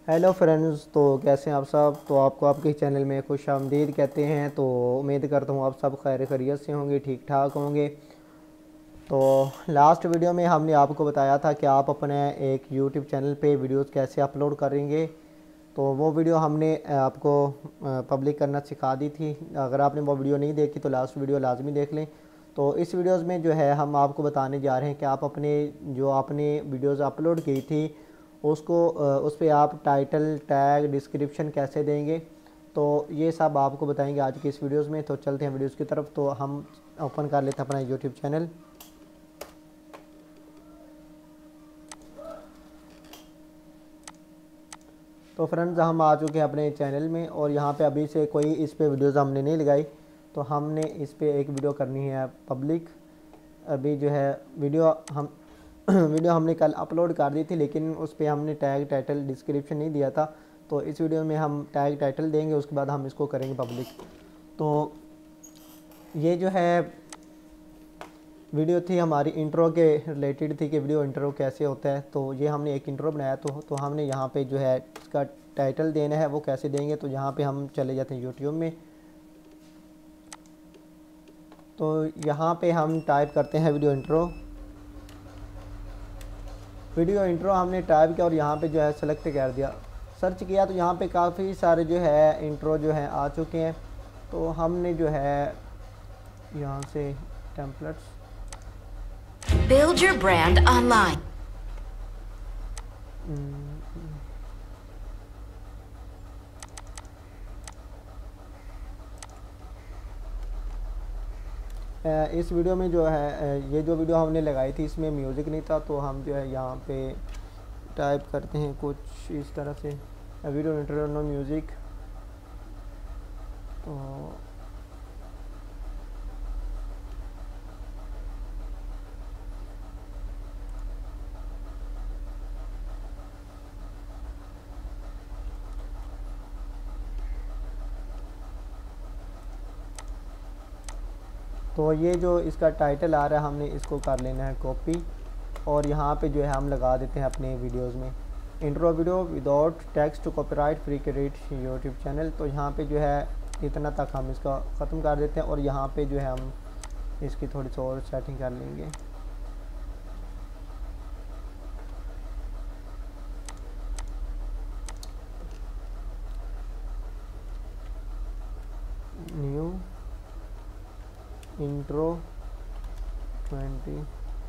Hello friends, तो कैसे हैं आप सब। तो आपको आपके चैनल में खुश आमदीद कहते हैं। तो उम्मीद करता हूँ आप सब खैर खैरियत से होंगे, ठीक ठाक होंगे। तो लास्ट वीडियो में हमने आपको बताया था कि आप अपने एक यूट्यूब चैनल पे वीडियोस कैसे अपलोड करेंगे। तो वो वीडियो हमने आपको पब्लिक करना सिखा दी थी। अगर आपने वो वीडियो नहीं देखी तो लास्ट वीडियो लाजमी देख लें। तो इस वीडियोस में जो है हम आपको बताने जा रहे हैं कि आप अपने जो आपने वीडियोस अपलोड की थी उसको उस पर आप टाइटल, टैग, डिस्क्रिप्शन कैसे देंगे। तो ये सब आपको बताएंगे आज की इस वीडियोस में। तो चलते हैं वीडियोस की तरफ। तो हम ओपन कर लेते हैं अपना यूट्यूब चैनल। तो फ्रेंड्स, हम आ चुके हैं अपने चैनल में और यहाँ पे अभी से कोई इस पे वीडियोस हमने नहीं लगाई। तो हमने इस पे एक वीडियो करनी है पब्लिक। अभी जो है वीडियो हम वीडियो हमने कल अपलोड कर दी थी, लेकिन उस पर हमने टैग, टाइटल, डिस्क्रिप्शन नहीं दिया था। तो इस वीडियो में हम टैग, टाइटल देंगे, उसके बाद हम इसको करेंगे पब्लिक। तो ये जो है वीडियो थी हमारी इंट्रो के रिलेटेड थी कि वीडियो इंट्रो कैसे होता है। तो ये हमने एक इंट्रो बनाया। तो हमने यहाँ पे जो है इसका टाइटल देना है, वो कैसे देंगे। तो यहाँ पे हम चले जाते हैं यूट्यूब में। तो यहाँ पे हम टाइप करते हैं वीडियो इंट्रो। वीडियो इंट्रो हमने टाइप किया और यहाँ पे जो है सेलेक्ट कर दिया, सर्च किया। तो यहाँ पे काफ़ी सारे जो है इंट्रो जो है आ चुके हैं। तो हमने जो है यहाँ से templates, Build your brand online. इस वीडियो में जो है ये जो वीडियो हमने लगाई थी इसमें म्यूज़िक नहीं था। तो हम जो है यहाँ पे टाइप करते हैं कुछ इस तरह से, वीडियो इंट्रो नो म्यूज़िक। तो ये जो इसका टाइटल आ रहा है हमने इसको कर लेना है कॉपी और यहाँ पे जो है हम लगा देते हैं अपने वीडियोस में। Intro video without text copyright free create YouTube channel. तो यहाँ पे जो है इतना तक हम इसका ख़त्म कर देते हैं और यहाँ पे जो है हम इसकी थोड़ी सी और सेटिंग कर लेंगे। New intro 20।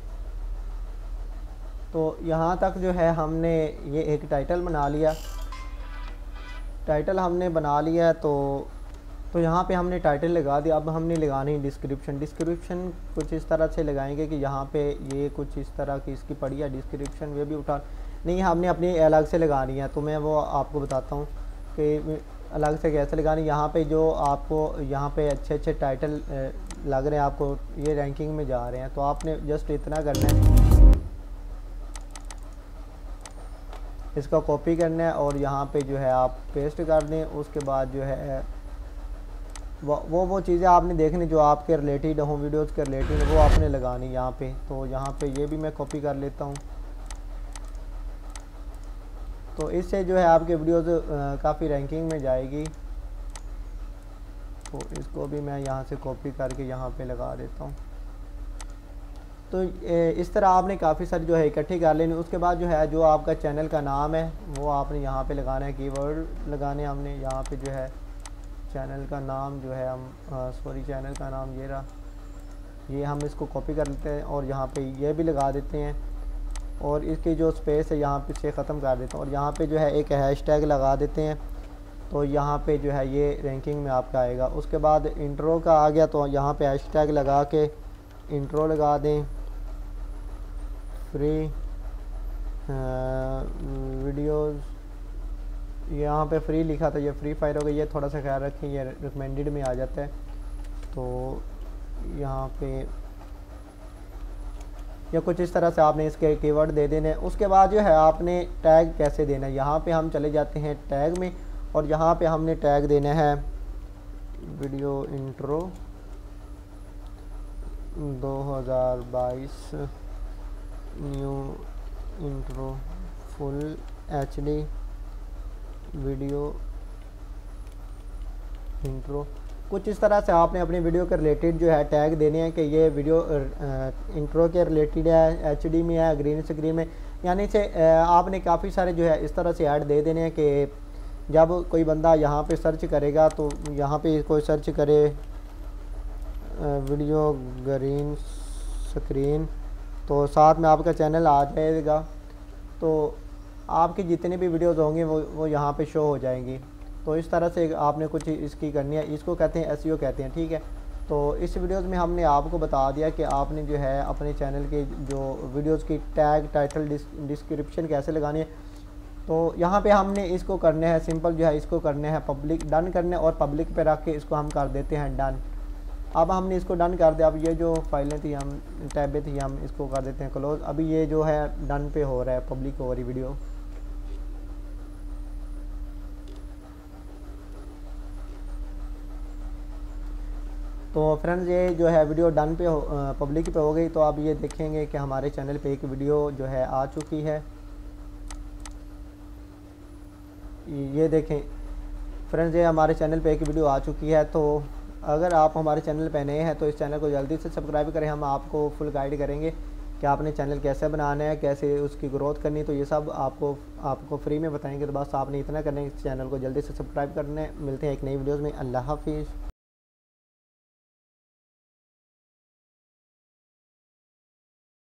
तो यहाँ तक जो है हमने ये एक टाइटल बना लिया। टाइटल हमने बना लिया तो यहाँ पे हमने टाइटल लगा दिया। अब हमने लगानी डिस्क्रिप्शन। डिस्क्रिप्शन कुछ इस तरह से लगाएंगे कि यहाँ पे ये कुछ इस तरह की इसकी पड़ी है डिस्क्रिप्शन, वे भी उठा नहीं, हमने अपनी अलग से लगानी है। तो मैं वो आपको बताता हूँ कि अलग से कैसे लगानी। यहाँ पे जो आपको यहाँ पे अच्छे अच्छे टाइटल लग रहे हैं, आपको ये रैंकिंग में जा रहे हैं, तो आपने जस्ट इतना करना है, इसका कॉपी करना है और यहाँ पे जो है आप पेस्ट कर दें। उसके बाद जो है वो चीज़ें आपने देखनी जो आपके रिलेटेड हों, वीडियोज़ के रिलेटेड, वो आपने लगानी यहाँ पे। तो यहाँ पे ये भी मैं कॉपी कर लेता हूँ। तो इससे जो है आपके वीडियोज़ काफ़ी रैंकिंग में जाएगी। तो इसको भी मैं यहाँ से कॉपी करके यहाँ पे लगा देता हूँ। तो इस तरह आपने काफ़ी सारी जो है इकट्ठी कर लेनी। उसके बाद जो है जो आपका चैनल का नाम है वो आपने यहाँ पे लगाना है, कीवर्ड लगाने हमने यहाँ पे जो है चैनल का नाम जो है हम चैनल का नाम ये रहा, ये हम इसको कॉपी कर लेते हैं और यहाँ पे ये भी लगा देते हैं और इसकी जो स्पेस है यहाँ पे से ख़त्म कर देते हैं और यहाँ पे जो है एक हैशटैग लगा देते हैं। तो यहाँ पे जो है ये रैंकिंग में आपका आएगा। उसके बाद इंट्रो का आ गया तो यहाँ पे हैशटैग लगा के इंट्रो लगा दें, फ्री वीडियोस, यहाँ पे फ्री लिखा था, ये फ्री फायर हो गई। ये थोड़ा सा ख्याल रखें, ये रिकमेंडेड में आ जाता है। तो यहाँ पे या कुछ इस तरह से आपने इसके कीवर्ड दे देने। उसके बाद जो है आपने टैग कैसे देना है, यहाँ पे हम चले जाते हैं टैग में और यहाँ पे हमने टैग देना है video intro 2022 new intro full HD video intro, कुछ इस तरह से आपने अपनी वीडियो के रिलेटेड जो है टैग देने हैं कि ये वीडियो इंट्रो के रिलेटेड है, एचडी में है, ग्रीन स्क्रीन में, यानी से आपने काफ़ी सारे जो है इस तरह से ऐड दे देने हैं कि जब कोई बंदा यहाँ पे सर्च करेगा तो यहाँ पे कोई सर्च करे वीडियो ग्रीन स्क्रीन तो साथ में आपका चैनल आ जाएगा, तो आपकी जितने भी वीडियोज़ होंगे वो यहाँ पे शो हो जाएंगी। तो इस तरह से आपने कुछ इसकी करनी है, इसको कहते हैं एसईओ कहते हैं, ठीक है। तो इस वीडियोस में हमने आपको बता दिया कि आपने जो है अपने चैनल के जो वीडियोस की टैग, टाइटल, डिस्क्रिप्शन कैसे लगानी है। तो यहाँ पे हमने इसको करने हैं सिंपल जो है, इसको करने हैं पब्लिक, डन करने और पब्लिक पे रख के इसको हम कर देते हैं डन। अब हमने इसको डन कर दिया। अब ये जो फाइलें थी, हम टैबें थी, हम इसको कर देते हैं क्लोज। अभी ये जो है डन पे हो रहा है, पब्लिक हो रही वीडियो। तो फ्रेंड्स ये जो है वीडियो डन पे पब्लिक पे हो गई। तो अब ये देखेंगे कि हमारे चैनल पे एक वीडियो जो है आ चुकी है। ये देखें फ्रेंड्स, ये हमारे चैनल पे एक वीडियो आ चुकी है। तो अगर आप हमारे चैनल पे नए हैं तो इस चैनल को जल्दी से सब्सक्राइब करें। हम आपको फुल गाइड करेंगे कि आपने चैनल कैसे बनाना है, कैसे उसकी ग्रोथ करनी, तो ये सब आपको फ्री में बताएंगे। तो बस आपने इतना करना है, इस चैनल को जल्दी से सब्सक्राइब करना है। मिलते हैं एक नई वीडियोज़ में। अल्लाह हाफिज़।